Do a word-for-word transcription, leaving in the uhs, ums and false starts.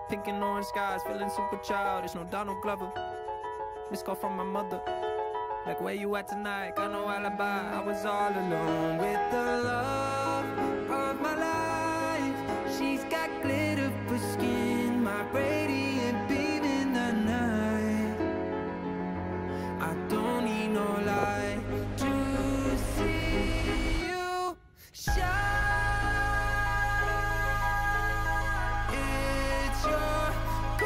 Pink and orange skies, feeling super childish. No Donald Glover. Missed call from my mother. Like, where you at tonight? Got no alibi. I was all alone with the love of my life. She's got glitter for skin, my brain